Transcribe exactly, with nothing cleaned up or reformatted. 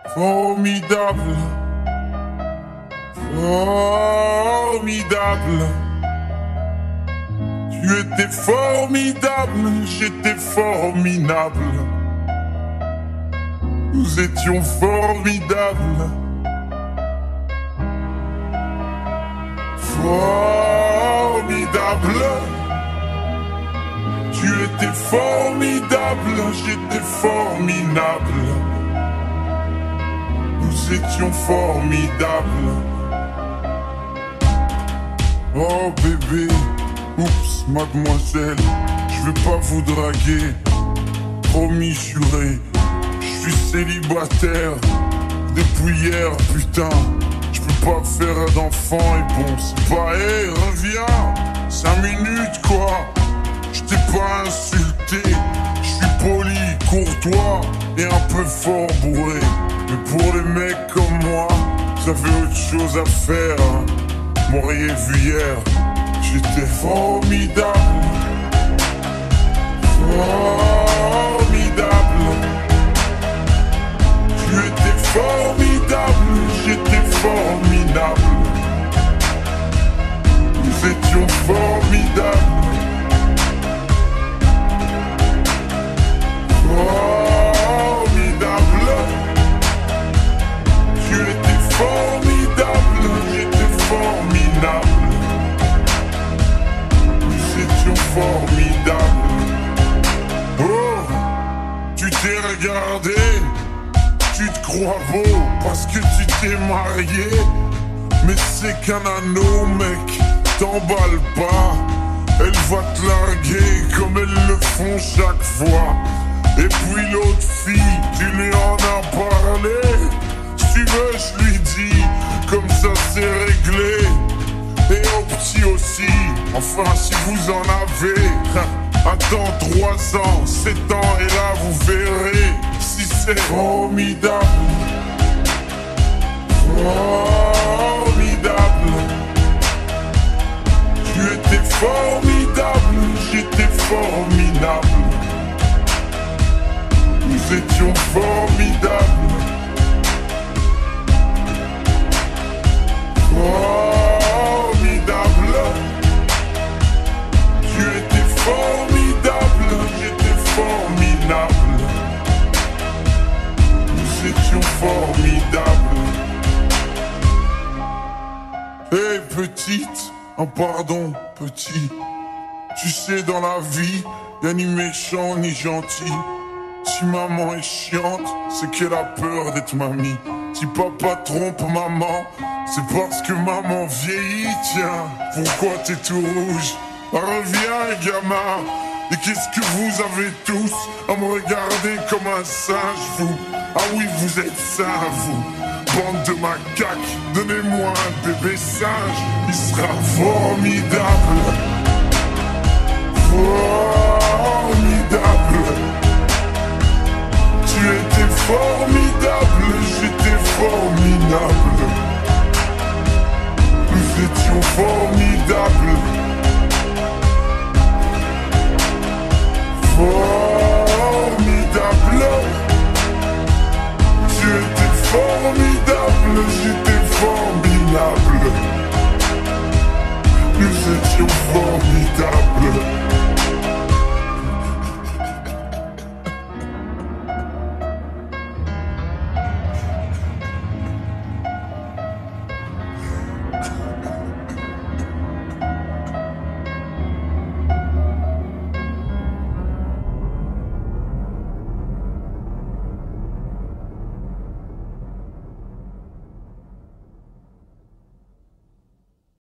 Formidable, formidable. Tu étais formidable, j'étais formidable. Nous étions formidables. Formidable. Tu étais formidable, j'étais formidable. Nous étions formidables. Oh bébé, oups, mademoiselle, je vais pas vous draguer. Promis, juré, je suis célibataire depuis hier, putain. Je peux pas faire d'enfant et bon, c'est pas, hé, hey, reviens, cinq minutes quoi. Je t'ai pas insulté, je suis poli, courtois et un peu fort bourré. Mais pour les mecs comme moi, j'avais autre chose à faire, hein. M'auriez vu hier, j'étais formidable. Formidable. Tu étais formidable, j'étais formidable. Nous étions formidables. Formidable. Tu étais formidable, j'étais formidable. Nous étions formidables. Oh, tu t'es regardé, tu te crois beau parce que tu t'es marié. Mais c'est qu'un anneau, mec, t'emballe pas. Elle va te larguer comme elles le font chaque fois. Et puis l'autre fille, tu lui en as parlé. Si tu veux, je lui dis, comme ça c'est réglé. Et au petit aussi, enfin si vous en avez. Attends trois ans, sept ans et là vous verrez si c'est formidable. Formidable. Tu étais formidable, j'étais formidable. Nous étions formidables. Formidable. Tu étais formidable, j'étais formidable. Nous étions formidables. Hé hey, petite, oh pardon petit. Tu sais dans la vie, y'a ni méchant ni gentil. Si maman est chiante, c'est qu'elle a peur d'être mamie. Si papa trompe maman, c'est parce que maman vieillit, tiens. Pourquoi t'es tout rouge? Reviens gamin. Et qu'est-ce que vous avez tous à me regarder comme un singe, vous? Ah oui, vous êtes sains, vous. Bande de macaques, donnez-moi un bébé singe, il sera formidable.